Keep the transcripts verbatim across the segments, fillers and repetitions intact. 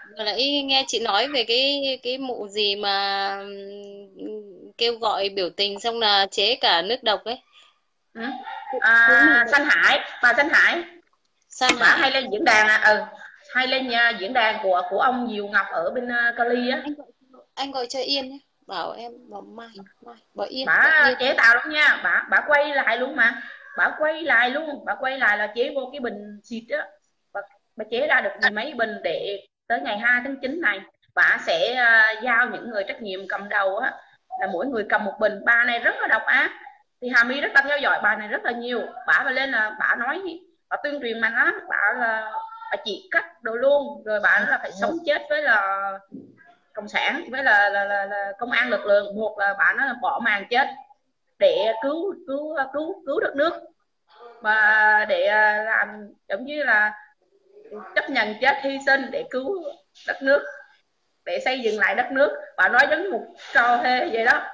Vừa nãy nghe chị nói về cái cái mụ gì mà ừm, kêu gọi biểu tình xong là chế cả nước độc ấy. Ừ. Phụ, phụ nữ À, mà Thanh Hải, bà Thanh Hải, San bà hay Hải. lên diễn đàn à, ừ, hay lên à, diễn đàn của của ông Diệu Ngọc ở bên à, Cali á. Anh gọi anh gọi cho Yên nhé. Bảo em bảo Mai, Mai, bảo Yên, gọi Bà Yên. chế tạo lắm nha, bà bà quay lại luôn mà, bà quay lại luôn, bà quay lại là chế vô cái bình xịt á, bà, bà chế ra được mười mấy bình để tới ngày hai tháng chín này bà sẽ à, giao những người trách nhiệm cầm đầu á là mỗi người cầm một bình. Bà này rất là độc ác, thì Hà My rất là theo dõi bà này rất là nhiều. Bà mà lên là bà nói, bà tuyên truyền mạnh lắm, bà là bà chỉ cắt đồ luôn, rồi bà nói là phải sống chết với là cộng sản, với là, là, là, là công an lực lượng, một là bà nói là bỏ màn chết để cứu cứu cứu cứu đất nước, và để à, làm giống như là chấp nhận chết hy sinh để cứu đất nước, để xây dựng lại đất nước. Bà nói giống như một trò hề vậy đó.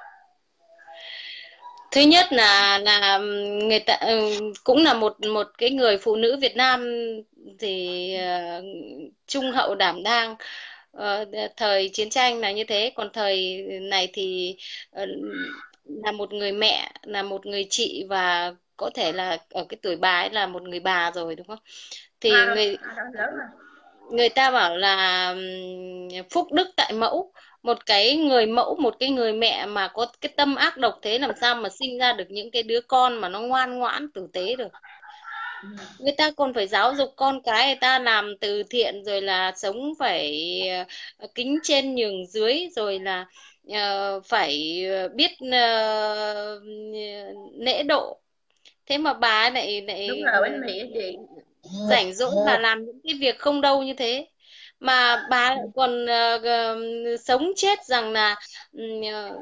Thứ nhất là là người ta ừ, cũng là một một cái người phụ nữ Việt Nam thì ờ, trung hậu đảm đang. Ờ, thời chiến tranh là như thế, còn thời này thì ờ, là một người mẹ, là một người chị, và có thể là ở cái tuổi bà ấy là một người bà rồi, đúng không? Thì À, rồi, người à, rồi lớn rồi. người ta bảo là ừm, phúc đức tại mẫu. Một cái người mẫu, một cái người mẹ mà có cái tâm ác độc thế, làm sao mà sinh ra được những cái đứa con mà nó ngoan ngoãn tử tế được. Người ta còn phải giáo dục con cái người ta làm từ thiện, rồi là sống phải ờ, kính trên nhường dưới, rồi là ờ, phải biết ờ, lễ độ. Thế mà bà ấy lại Đúng lại là ở bên Mỹ á chị. rảnh rỗi bà làm những cái việc không đâu như thế, mà bà lại còn ờ, ờ, sống chết rằng là ừm, ờ,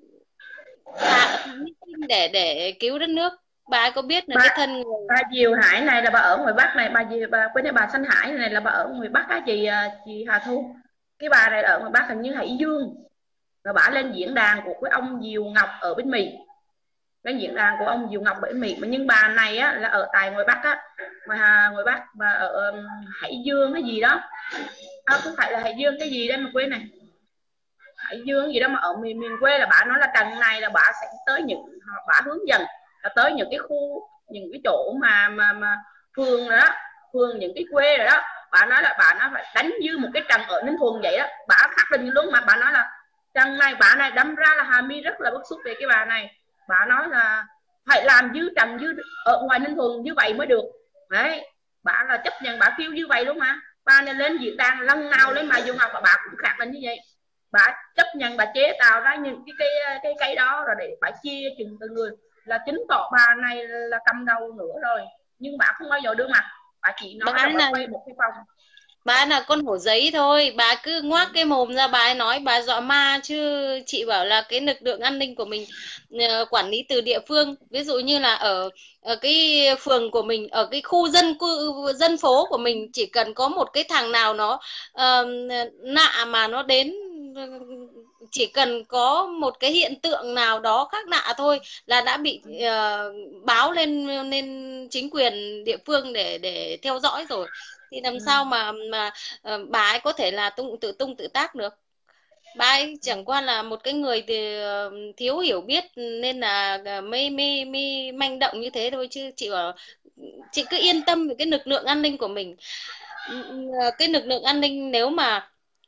thà thà hy sinh để để cứu đất nước. Bà ấy có biết là bà cái thân người. bà Diều Hải này là bà ở ngoài Bắc này, bà gì bà quên đây, bà Thanh Hải này là bà ở ngoài Bắc á chị, à, chị Hà Thu. Cái bà này ở ngoài Bắc hình như Hải Dương, rồi bà lên diễn đàn của cái ông Diều Ngọc ở bên Mỹ, cái diễn đàn của ông Diệu Ngọc ở Mỹ. Mà nhưng bà này á là ở tại ngoài Bắc á, ngoài Hà, ngoài Bắc, và ở um, Hải Dương cái gì đó, à, không phải là Hải Dương cái gì đây mà quên này, Hải Dương gì đó mà ở miền miền quê, là bà nói là trận này là bà sẽ tới những, bà hướng dẫn là tới những cái khu, những cái chỗ mà mà mà phường rồi đó, phường những cái quê rồi đó. Bà nói là bà nó phải đánh như một cái trận ở Ninh Thuận vậy đó, bà khẳng định luôn. Mà bà nói là trận này bà này đâm ra là Hà My rất là bức xúc về cái bà này. Bà nói là phải làm dư trận dư ở ngoài Ninh Thuận như vậy mới được đấy. Bà là chấp nhận, bà kêu như vậy luôn. Mà bà này lên diễn đàn lần nào lên mà Dung Ngọc, bà cũng khẳng định như vậy. Bà chấp nhận, bà chế tạo ra những cái cây cây cây đó rồi để bà chia chừng từng người, là chứng tỏ bà này là cầm đầu nữa rồi. Nhưng bà không bao giờ đưa mặt, bà chỉ bà nói là ấy bà là quay một cái phòng. bà ấy là con hổ giấy thôi, bà cứ ngoác cái mồm ra bà ấy nói, bà dọa ma chứ. Chị bảo là cái lực lượng an ninh của mình ờ, quản lý từ địa phương, ví dụ như là ở ở cái phường của mình, ở cái khu dân cư, dân phố của mình, chỉ cần có một cái thằng nào nó ờ, lạ mà nó đến, chỉ cần có một cái hiện tượng nào đó khác lạ thôi là đã bị ờ, báo lên lên chính quyền địa phương để để theo dõi rồi. Thì làm sao mà mà ờ, bà ấy có thể là tung tự tung tự tác được. Bà ấy chẳng qua là một cái người thì ờ, thiếu hiểu biết nên là ờ, mới mới mới manh động như thế thôi, chứ chị bảo chị cứ yên tâm về cái lực lượng an ninh của mình. Ờ, cái lực lượng an ninh nếu mà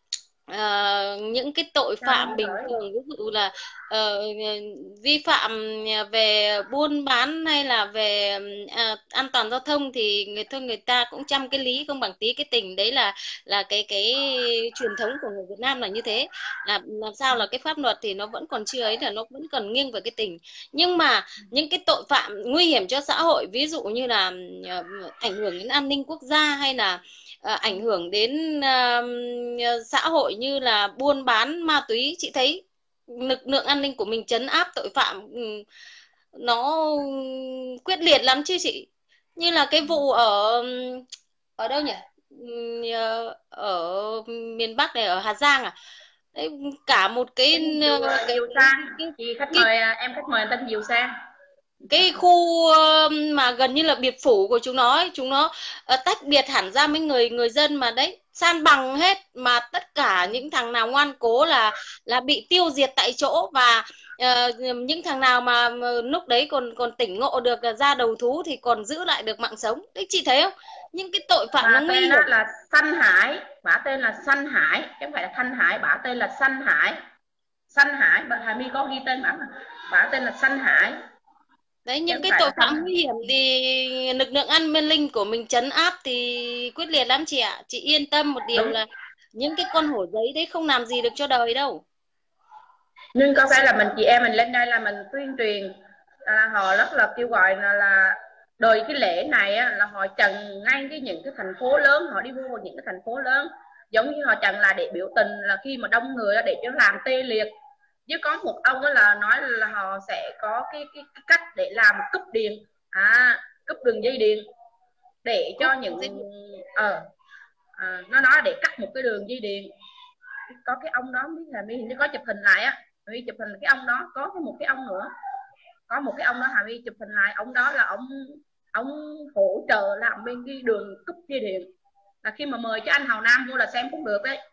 ờ, những cái tội phạm bình thường, ví dụ là ờ, vi phạm về buôn bán hay là về à, an toàn giao thông, thì người thôi người ta cũng chăm cái lý không bằng tí cái tình, đấy là là cái cái truyền thống của người Việt Nam là như thế. Là làm sao là cái pháp luật thì nó vẫn còn chưa ấy, là nó vẫn còn nghiêng về cái tình. Nhưng mà những cái tội phạm nguy hiểm cho xã hội, ví dụ như là ờ, ảnh hưởng đến an ninh quốc gia, hay là ờ, ảnh hưởng đến ờ, xã hội như là buôn bán ma túy, chị thấy lực lượng an ninh của mình trấn áp tội phạm ừ, nó quyết liệt lắm chứ chị. Như là cái vụ ở ở đâu nhỉ? Ừm, ờ, ở miền Bắc này, ở Hà Giang à? Đấy, cả một cái Tên Diệu, ờ, à, cái Diệu cái Sang, cái, chị khách cái mời, à, em khách mời tên Diệu Sang. cái khu ờ, mà gần như là biệt phủ của chúng nó ấy, chúng nó ờ, tách biệt hẳn ra mấy người người dân mà đấy. san bằng hết, mà tất cả những thằng nào ngoan cố là là bị tiêu diệt tại chỗ. Và ờ, những thằng nào mà, mà lúc đấy còn còn tỉnh ngộ được ra đầu thú thì còn giữ lại được mạng sống. Đấy chị thấy không, những cái tội phạm nó Bà nguy tên hiểm. đó là Sanh Hải, bà tên là Sanh Hải chứ không phải là Thanh Hải, bà tên là Sanh Hải. Sanh Hải, bà Hà My có ghi tên bà mà, bà tên là Sanh Hải Đấy, chứ những không cái phải tội là phạm Thanh. nguy hiểm thì lực lượng an ninh của mình trấn áp thì quyết liệt lắm chị ạ. Chị yên tâm một điều Đúng, là những cái con hổ giấy đấy không làm gì được cho đời đâu. nhưng Thật có phải sự. là mình chị em mình lên đây là mình tuyên truyền, à, họ rất là kêu gọi là, là đời cái lễ này á, là họ trần ngay cái những cái thành phố lớn, họ đi vô những cái thành phố lớn, giống như họ trần là để biểu tình, là khi mà đông người để cho làm tê liệt. Chứ có một ông đó là nói là họ sẽ có cái, cái, cái cách để làm cúp điện, à cúp đường dây điện để Cúp cho đường những dây điện. ờ à, nó nói để cắt một cái đường dây điện. Có cái ông đó biết là My hình như có chụp hình lại á, My chụp hình cái ông đó, có cái một cái ông nữa, có một cái ông đó Hà My chụp hình lại, ông đó là ông ông hỗ trợ làm bên cái đường cúp dây điện, là khi mà mời cho anh Hào Nam vô là xem cũng được đấy,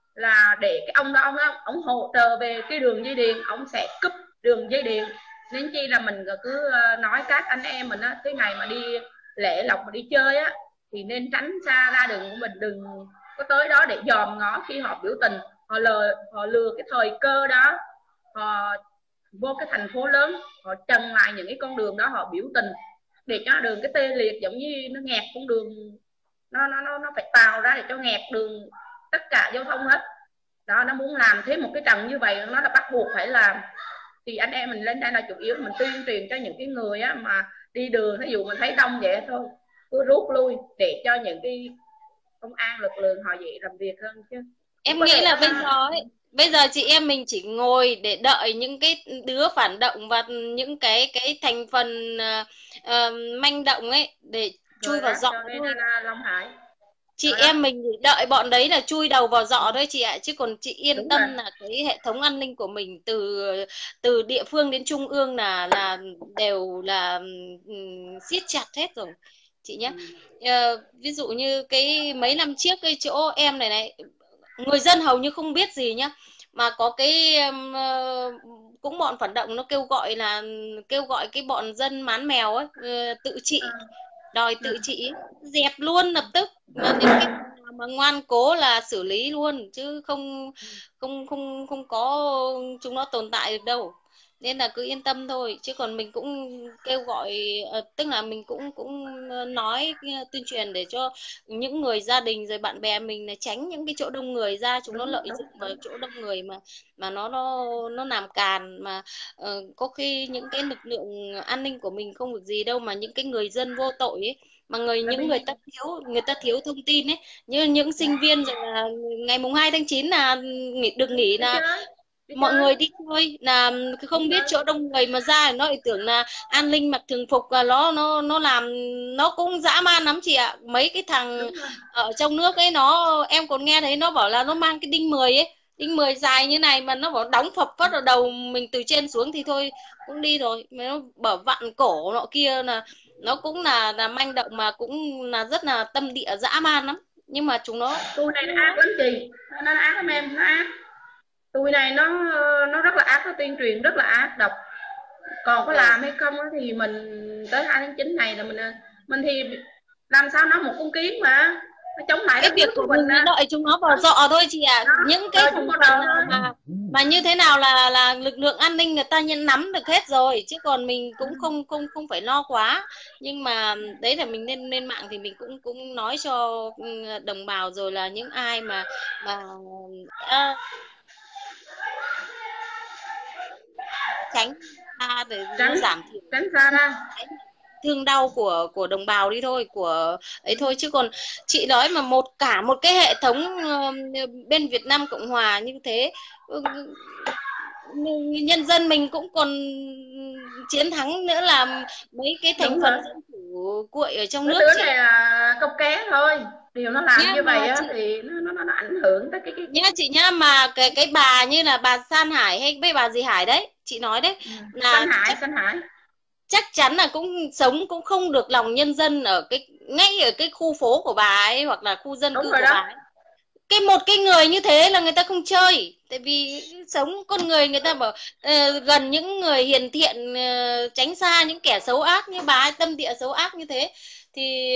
là để cái ông đó ông đó ông hỗ trợ về cái đường dây điện, ông sẽ cúp đường dây điện. Nên chi là mình cứ nói các anh em mình á, cái ngày mà đi lễ lộc mà đi chơi á thì nên tránh xa ra đường của mình, đừng có tới đó để dòm ngó khi họ biểu tình, họ lừa họ lừa cái thời cơ đó, họ vô cái thành phố lớn, họ trần lại những cái con đường đó, họ biểu tình để cho đường cái tê liệt, giống như nó nghẹt con đường, nó nó nó phải tạo ra để cho nghẹt đường tất cả giao thông hết đó. Nó muốn làm thêm một cái trận như vậy, nó là bắt buộc phải làm. Thì anh em mình lên đây là chủ yếu mình tuyên truyền cho những cái người á, mà đi đường ví dụ mình thấy đông vậy thôi cứ rút lui để cho những cái công an lực lượng họ dễ làm việc hơn. Chứ cũng Em có nghĩ thể là nó bây giờ ấy, bây giờ chị em mình chỉ ngồi để đợi những cái đứa phản động và những cái cái thành phần uh, uh, manh động ấy để chui rồi vào đó giọ cho nên thôi. là Long Hải Chị đó đó. em mình đợi bọn đấy là chui đầu vào giọ thôi chị ạ. Chứ còn chị yên Đúng rồi. tâm là cái hệ thống an ninh của mình từ từ địa phương đến trung ương là là đều là um, siết chặt hết rồi chị nhé. Ờ, ví dụ như cái mấy năm trước cái chỗ em này này, người dân hầu như không biết gì nhá, mà có cái um, ờ, cũng bọn phản động nó kêu gọi là kêu gọi cái bọn dân mán mèo ấy, ờ, tự trị, À, đòi ừ. tự trị, dẹp luôn lập tức. Mà những cái thằng nào mà ngoan cố là xử lý luôn, chứ không không không không có chúng nó tồn tại được đâu. Nên là cứ yên tâm thôi. Chứ còn mình cũng kêu gọi, ờ, tức là mình cũng cũng nói, ờ, tuyên truyền để cho những người gia đình rồi bạn bè mình là tránh những cái chỗ đông người ra, chúng nó Đúng lợi đúng dụng vào đúng. chỗ đông người mà mà nó nó nó làm càn. Mà ờ, có khi những cái lực lượng an ninh của mình không được gì đâu, mà những cái người dân vô tội ấy, mà người Là những mình người ta thiếu người ta thiếu thông tin ấy, như những sinh dạ. viên rồi là ngày mùng hai tháng chín là nghỉ, được nghỉ, Đi là chơi, đi mọi chơi, người đi chơi, là đi không biết chơi. chỗ đông người mà ra nó lại tưởng là an ninh mặc thường phục, và nó nó nó làm nó cũng dã man lắm chị ạ. Mấy cái thằng Đúng rồi. ở trong nước ấy, nó em còn nghe thấy nó bảo là nó mang cái đinh mười ấy, đinh mười dài như này, mà nó bảo đóng phập phát vào đầu mình từ trên xuống thì thôi cũng đi rồi. Mà nó bảo vặn cổ nọ kia, là nó cũng là là manh động, mà cũng là rất là tâm địa dã man lắm. Nhưng mà chúng nó Tôi này nó ngu ác lắm. lắm chị, nó, nó ác lắm em, nó ác. Tôi này nó nó rất là ác, nó tuyên truyền rất là ác độc. Còn có Vâng. làm hay không thì mình tới hai tháng chín này là mình mình thì làm sao nó một con kiến mà nó chống lại Cái đất việc nước của của mình mình là á. đợi chúng nó vào Đó, dọ thôi chị ạ. đó, Những cái đời chúng thành vào phần đời nào thôi. mà mà như thế nào là là lực lượng an ninh người ta nhận nắm được hết rồi, chứ còn mình cũng không không không phải lo quá. Nhưng mà đấy là mình lên lên mạng thì mình cũng cũng nói cho ừ, đồng bào rồi, là những ai mà mà à, tránh ra để nó tránh giảm thiểu tránh xa ra. cái thương đau của của đồng bào đi thôi, của ấy thôi. Chứ còn chị nói mà một cả một cái hệ thống ờ, bên Việt Nam Cộng Hòa như thế, ừ, nhân dân mình cũng còn chiến thắng nữa, là mấy cái thành Đúng rồi, phần dân chủ cuội ở trong mấy nước đứa chị này là công ké thôi, điều nó làm nhá. như vậy Mà á chị thì nó nó nó ảnh hưởng tới cái cái nhá chị nhá, mà cái cái bà như là bà San Hải hay cái bà gì Hải đấy chị nói đấy, Sanh là hại chắc sanh hại. chắc chắn là cũng sống cũng không được lòng nhân dân ở cái ngay ở cái khu phố của bà ấy, hoặc là khu dân Đúng cư rồi của bà đó. ấy. cái một cái người như thế là người ta không chơi, tại vì sống con người người ta bảo uh, gần những người hiền thiện, uh, tránh xa những kẻ xấu ác, như bà ấy tâm địa xấu ác như thế thì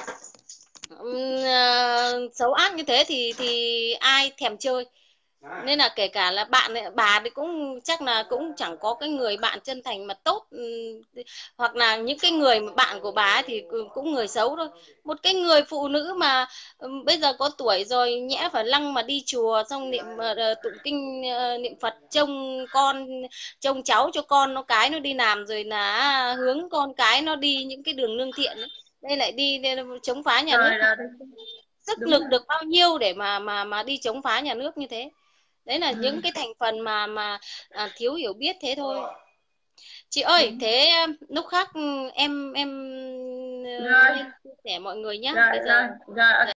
uh, xấu ác như thế thì thì ai thèm chơi. Nên là kể cả là bạn bà thì cũng chắc là cũng chẳng có cái người bạn chân thành mà tốt, hoặc là những cái người mà bạn của bà ấy thì cũng người xấu thôi. Một cái người phụ nữ mà bây giờ có tuổi rồi nhẽ phải lăng mà đi chùa xong niệm uh, tụng kinh, uh, niệm Phật, trông con trông cháu cho con nó cái nó đi làm, rồi là hướng con cái nó đi những cái đường lương thiện ấy. Đây lại đi chống phá nhà nước, Trời ơi, sức đúng lực rồi. được bao nhiêu để mà mà mà đi chống phá nhà nước như thế. Đấy là Ừ. những cái thành phần mà mà à, thiếu hiểu biết thế thôi. Chị ơi, thế lúc khác em em Rồi, lên chia sẻ mọi người nhé. rồi, Bây rồi, giờ rồi.